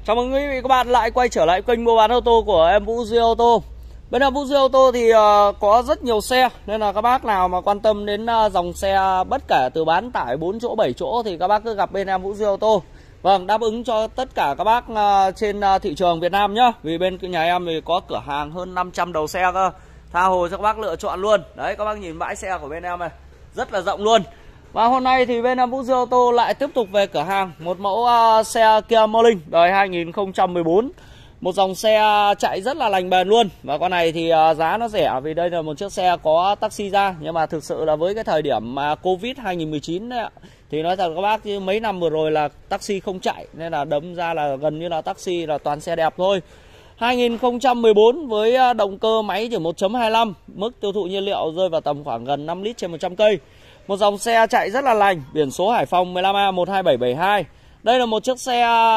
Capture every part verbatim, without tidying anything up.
Chào mừng quý vị các bạn lại quay trở lại kênh mua bán ô tô của em Vũ Duy Ô tô. Bên em Vũ Duy Ô tô thì uh, có rất nhiều xe, nên là các bác nào mà quan tâm đến uh, dòng xe bất kể từ bán tải bốn chỗ, bảy chỗ thì các bác cứ gặp bên em Vũ Duy Ô tô. Vâng, đáp ứng cho tất cả các bác uh, trên uh, thị trường Việt Nam nhá. Vì bên nhà em thì có cửa hàng hơn năm trăm đầu xe cơ, tha hồ cho các bác lựa chọn luôn. Đấy, các bác nhìn bãi xe của bên em này, rất là rộng luôn. Và hôm nay thì bên em Vũ Duy Ô tô lại tiếp tục về cửa hàng một mẫu uh, xe Kia Morning đời hai nghìn không trăm mười bốn. Một dòng xe chạy rất là lành bền luôn. Và con này thì uh, giá nó rẻ vì đây là một chiếc xe có taxi ra. Nhưng mà thực sự là với cái thời điểm mà Covid hai nghìn không trăm mười chín đấy ạ, thì nói thật các bác chứ mấy năm vừa rồi là taxi không chạy, nên là đâm ra là gần như là taxi là toàn xe đẹp thôi. Hai nghìn không trăm mười bốn với động cơ máy chỉ một chấm hai lăm, mức tiêu thụ nhiên liệu rơi vào tầm khoảng gần năm lít trên một trăm cây. Một dòng xe chạy rất là lành, biển số Hải Phòng mười lăm A một hai bảy bảy hai. Đây là một chiếc xe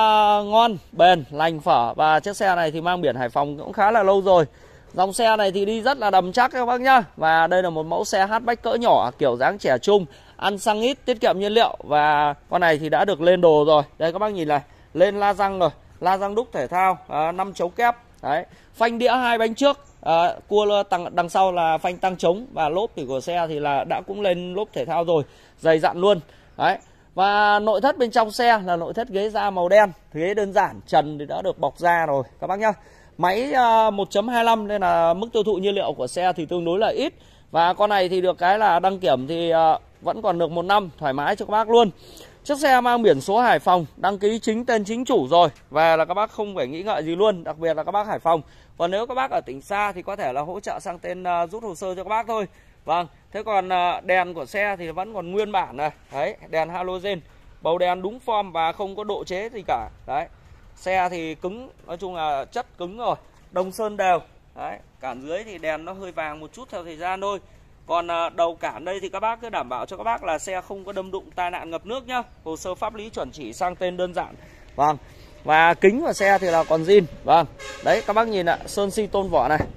ngon, bền, lành phở. Và chiếc xe này thì mang biển Hải Phòng cũng khá là lâu rồi. Dòng xe này thì đi rất là đầm chắc các bác nhá. Và đây là một mẫu xe hatchback cỡ nhỏ, kiểu dáng trẻ trung, ăn xăng ít, tiết kiệm nhiên liệu. Và con này thì đã được lên đồ rồi. Đây các bác nhìn này, lên la răng rồi, la răng đúc thể thao, à, năm chấu kép. Đấy, phanh đĩa hai bánh trước, à, cua đằng, đằng sau là phanh tăng trống. Và lốp thì của xe thì là đã cũng lên lốp thể thao rồi, dày dặn luôn. Đấy. Và nội thất bên trong xe là nội thất ghế da màu đen, ghế đơn giản, trần thì đã được bọc da rồi các bác nhá. Máy một chấm hai lăm nên là mức tiêu thụ nhiên liệu của xe thì tương đối là ít. Và con này thì được cái là đăng kiểm thì vẫn còn được một năm thoải mái cho các bác luôn. Chiếc xe mang biển số Hải Phòng, đăng ký chính tên chính chủ rồi. Và là các bác không phải nghĩ ngợi gì luôn, đặc biệt là các bác Hải Phòng. Còn nếu các bác ở tỉnh xa thì có thể là hỗ trợ sang tên uh, rút hồ sơ cho các bác thôi. Vâng, thế còn uh, đèn của xe thì vẫn còn nguyên bản này. Đấy, đèn halogen, bầu đèn đúng form và không có độ chế gì cả. Đấy, xe thì cứng, nói chung là chất cứng rồi, đồng sơn đều. Đấy, cản dưới thì đèn nó hơi vàng một chút theo thời gian thôi. Còn đầu cản đây thì các bác cứ đảm bảo cho các bác là xe không có đâm đụng tai nạn ngập nước nhá. Hồ sơ pháp lý chuẩn chỉ, sang tên đơn giản. Vâng. Và kính của xe thì là còn zin. Vâng. Đấy các bác nhìn ạ, sơn si tôn vỏ này.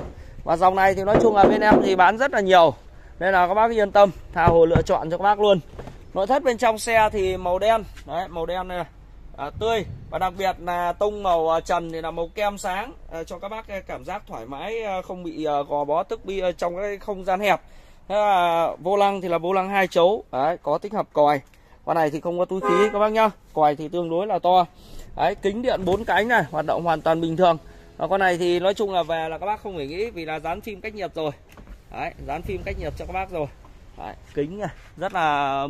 Và dòng này thì nói chung là bên em thì bán rất là nhiều, nên là các bác yên tâm, tha hồ lựa chọn cho các bác luôn. Nội thất bên trong xe thì màu đen. Đấy, màu đen này, à, tươi. Và đặc biệt là tông màu trần thì là màu kem sáng, à, cho các bác cảm giác thoải mái, không bị à, gò bó tức bi trong cái không gian hẹp. Thế là vô lăng thì là vô lăng hai chấu. Đấy, có tích hợp còi. Con này thì không có túi khí các bác nhá. Còi thì tương đối là to. Đấy, kính điện bốn cánh này, hoạt động hoàn toàn bình thường. Và con này thì nói chung là về là các bác không phải nghĩ, vì là dán phim cách nhiệt rồi. Đấy, dán phim cách nhiệt cho các bác rồi. Đấy, kính này, rất là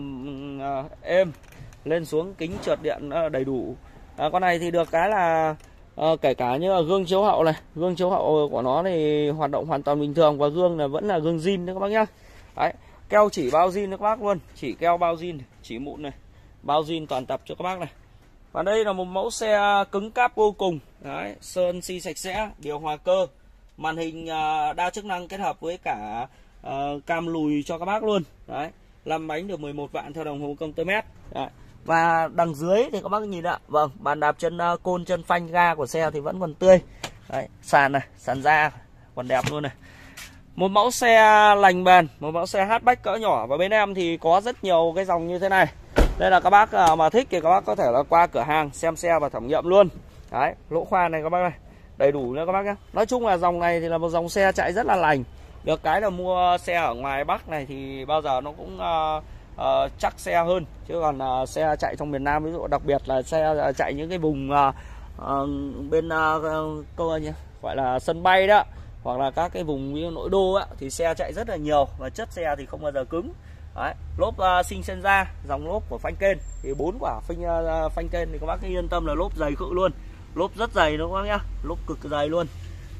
uh, êm. Lên xuống kính trượt điện đầy đủ. À, con này thì được cái là uh, kể cả như là gương chiếu hậu này, gương chiếu hậu của nó thì hoạt động hoàn toàn bình thường. Và gương là vẫn là gương zin đấy các bác nhá. Đấy, keo chỉ bao zin các bác luôn, chỉ keo bao zin, chỉ mụn này, bao zin toàn tập cho các bác này. Và đây là một mẫu xe cứng cáp vô cùng. Đấy, sơn si sạch sẽ, điều hòa cơ, màn hình uh, đa chức năng kết hợp với cả uh, cam lùi cho các bác luôn. Đấy, làm bánh được mười một vạn theo đồng hồ công tơ mét. Đấy. Và đằng dưới thì các bác nhìn ạ, vâng, bàn đạp chân uh, côn, chân phanh ga của xe thì vẫn còn tươi. Đấy, sàn này, sàn da còn đẹp luôn này. Một mẫu xe lành bền, một mẫu xe hatchback cỡ nhỏ. Và bên em thì có rất nhiều cái dòng như thế này. Đây là các bác mà thích thì các bác có thể là qua cửa hàng xem xe và thẩm nghiệm luôn. Đấy, lỗ khoan này các bác này, đầy đủ nữa các bác nhé. Nói chung là dòng này thì là một dòng xe chạy rất là lành. Được cái là mua xe ở ngoài Bắc này thì bao giờ nó cũng uh, uh, chắc xe hơn. Chứ còn uh, xe chạy trong miền Nam, ví dụ đặc biệt là xe chạy những cái vùng uh, uh, bên uh, câu nhỉ, gọi là sân bay đó, hoặc là các cái vùng như nội đô á, thì xe chạy rất là nhiều và chất xe thì không bao giờ cứng. Đấy, lốp uh, sinh sen da, dòng lốp của phanh kên thì bốn quả phanh uh, phanh kên thì các bác yên tâm là lốp dày cự luôn, lốp rất dày đúng không nhá, lốp cực dày luôn.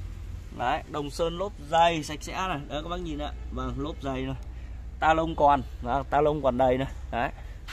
Đấy, đồng sơn lốp dày sạch sẽ này, đấy các bác nhìn ạ, vâng, lốp dày này, ta lông còn, đó, ta lông còn đầy này, đấy.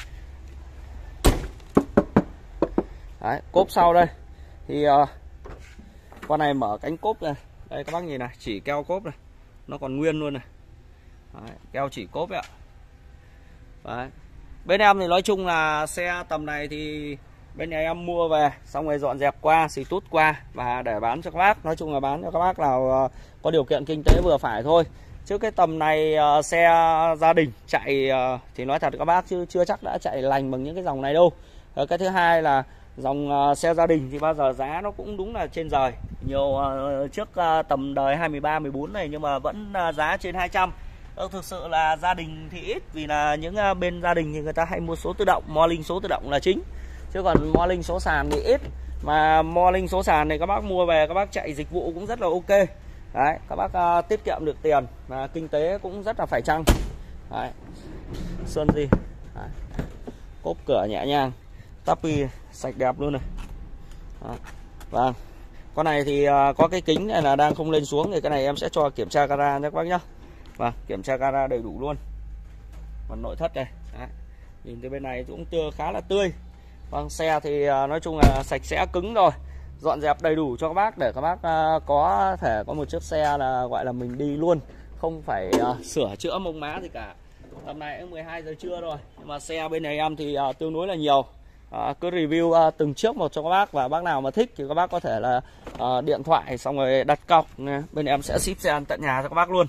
Đấy, cốp sau đây thì uh, con này mở cánh cốp này, đây các bác nhìn này, chỉ keo cốp này, nó còn nguyên luôn này. Đấy, keo chỉ cốp ấy ạ. Đấy. Bên em thì nói chung là xe tầm này thì bên nhà em mua về xong rồi dọn dẹp qua, xì tút qua và để bán cho các bác. Nói chung là bán cho các bác nào có điều kiện kinh tế vừa phải thôi. Chứ cái tầm này uh, xe gia đình chạy uh, thì nói thật các bác chứ chưa chắc đã chạy lành bằng những cái dòng này đâu. Cái thứ hai là Dòng uh, xe gia đình thì bao giờ giá nó cũng đúng là trên trời. Nhiều uh, trước uh, tầm đời hai mươi ba mười bốn này nhưng mà vẫn uh, giá trên hai trăm. Ờ, thực sự là gia đình thì ít, vì là những uh, bên gia đình thì người ta hay mua số tự động, mo linh số tự động là chính. Chứ còn mo linh số sàn thì ít. Mà mo linh số sàn này các bác mua về các bác chạy dịch vụ cũng rất là ok. Đấy, các bác uh, tiết kiệm được tiền và kinh tế cũng rất là phải chăng. Đấy. Sơn gì? Đấy. Cốp cửa nhẹ nhàng, tapi sạch đẹp luôn này. Đấy. Vâng. Con này thì uh, có cái kính này là đang không lên xuống, thì cái này em sẽ cho kiểm tra gara nhé các bác nhá. Vâng, kiểm tra gara đầy đủ luôn. Còn nội thất này. Đấy. Nhìn từ bên này cũng tươi, khá là tươi. Vâng, xe thì uh, nói chung là sạch sẽ cứng rồi, dọn dẹp đầy đủ cho các bác để các bác uh, có thể có một chiếc xe là gọi là mình đi luôn, không phải uh, sửa chữa mông má gì cả. Tầm này cũng mười hai giờ trưa rồi, nhưng mà xe bên này em thì uh, tương đối là nhiều. Uh, cứ review uh, từng chiếc một cho các bác, và bác nào mà thích thì các bác có thể là uh, điện thoại xong rồi đặt cọc, bên em sẽ ship xe tận nhà cho các bác luôn.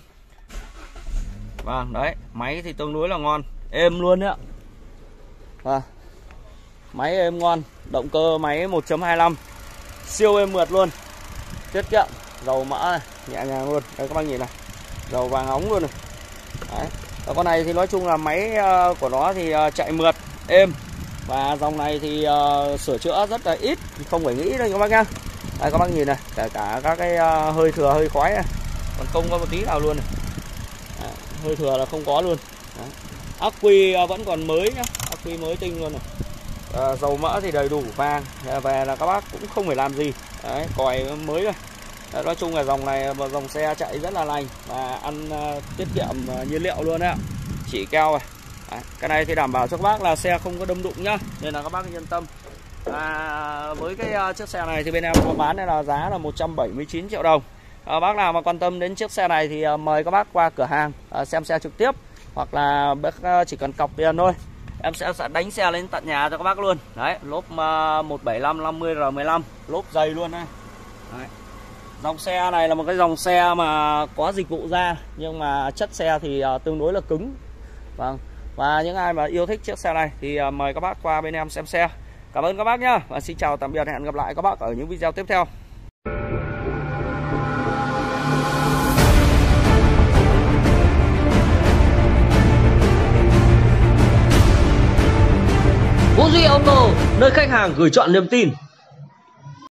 Vâng, đấy, máy thì tương đối là ngon, êm luôn đấy ạ. Vâng, máy êm ngon, động cơ máy một chấm hai lăm siêu êm mượt luôn, tiết kiệm, dầu mỡ này, nhẹ nhàng luôn. Đây các bác nhìn này, dầu vàng óng luôn này. Đấy. Và con này thì nói chung là máy uh, của nó thì uh, chạy mượt, êm. Và dòng này thì uh, sửa chữa rất là ít, không phải nghĩ đâu các bác nhá. Đây các bác nhìn này, kể cả các cái uh, hơi thừa, hơi khói này, còn không có một tí nào luôn này. Đấy, hơi thừa là không có luôn. Đấy. Ắc quy uh, vẫn còn mới nhá, ắc quy mới tinh luôn này. Uh, dầu mỡ thì đầy đủ vàng, về là các bác cũng không phải làm gì. Đấy, còi mới rồi. Đấy, nói chung là dòng này là dòng xe chạy rất là lành và ăn uh, tiết kiệm uh, nhiên liệu luôn đấy ạ. Chỉ keo này. Đấy, cái này thì đảm bảo cho các bác là xe không có đâm đụng nhá, nên là các bác yên tâm. Và với cái uh, chiếc xe này thì bên em có bán này là giá là một trăm bảy mươi chín triệu đồng. Uh, bác nào mà quan tâm đến chiếc xe này thì uh, mời các bác qua cửa hàng uh, xem xe trực tiếp, hoặc là bác uh, chỉ cần cọc tiền thôi, em sẽ, sẽ đánh xe lên tận nhà cho các bác luôn. Đấy, lốp uh, một bảy lăm năm mươi R mười lăm, lốp dày luôn này. Đấy. Dòng xe này là một cái dòng xe mà có dịch vụ ra, nhưng mà chất xe thì uh, tương đối là cứng. Vâng. Và những ai mà yêu thích chiếc xe này thì uh, mời các bác qua bên em xem xe. Cảm ơn các bác nhé, và xin chào tạm biệt, hẹn gặp lại các bác ở những video tiếp theo. Vũ Duy Auto, nơi khách hàng gửi chọn niềm tin.